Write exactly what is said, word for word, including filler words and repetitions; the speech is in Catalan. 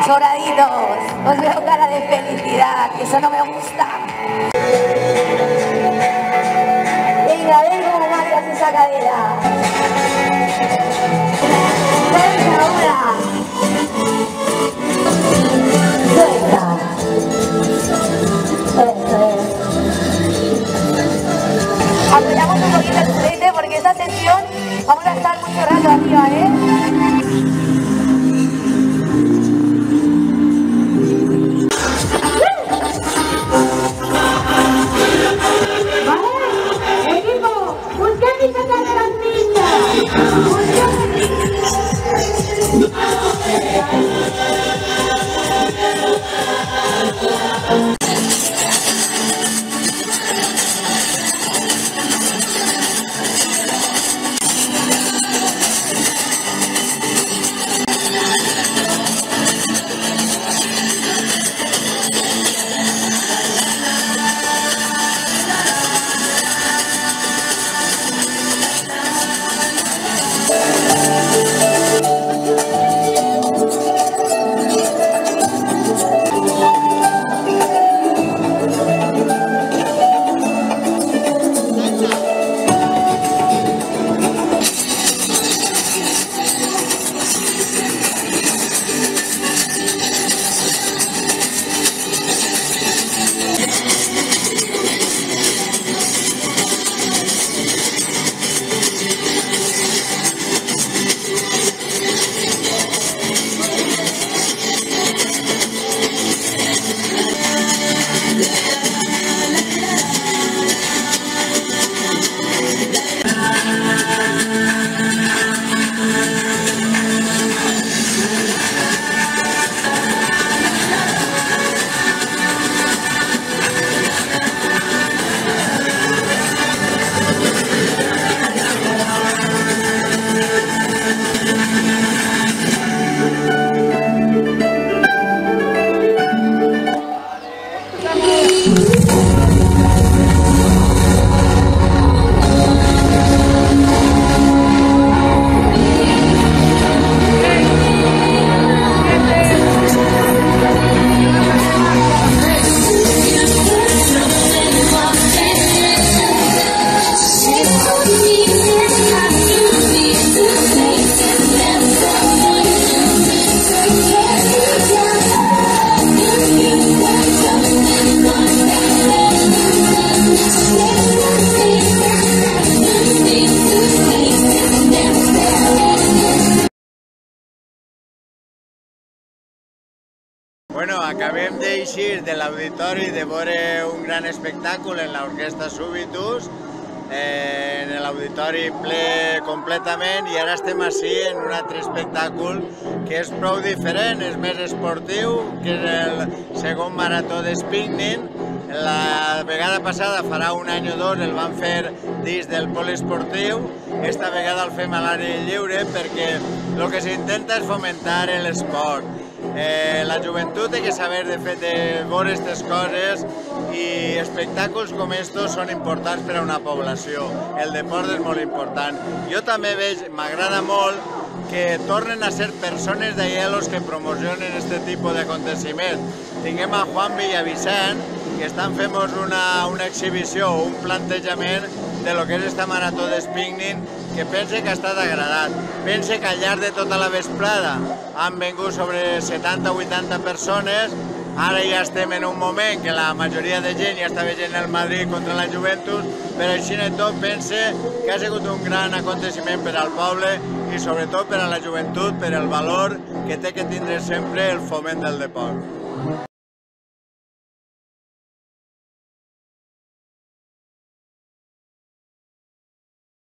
Sobraditos, os veo cara de felicidad, que eso no me gusta. Venga, ven como marcas esa cadera. Venga, ahora. Suelta. Eso es. Apoyamos un poquito el culete porque esta sesión vamos a estar mucho rato arriba, ¿eh? Bueno, acabem d'eixir de l'auditori de veure un gran espectacle en l'Orquestra Súbitus, eh, en l'auditori ple completament, i ara estem ací en un altre espectacle que és prou diferent, és més esportiu, que és el segon marató d'Spignin. La vegada passada, farà un any o dos, el van fer dins del poliesportiu. Esta vegada el fem a l'aire lliure perquè el que s'intenta és fomentar l'esport. Eh, la joventut té que saber de fet de veure aquestes coses, i espectacles com estos són importants per a una població. El deport és molt important. Jo també veig, m'agrada molt que tornen a ser persones d'allà els que promocionen aquest tipus d'aconteciments. Tinguem a Juan Villavicent, que estan fent una, una exhibició, un plantejament de lo que és esta marató d'Spignin, que pense que ha estat agradat. Pense que al llarg de tota la vesprada han vengut sobre setanta o vuitanta persones. Ara ja estem en un moment que la majoria de gent ja està veient el Madrid contra la Juventus, però així i tot pense que ha sigut un gran aconteciment per al poble i sobretot per a la joventut, per el valor que té que tindre sempre el foment del deport.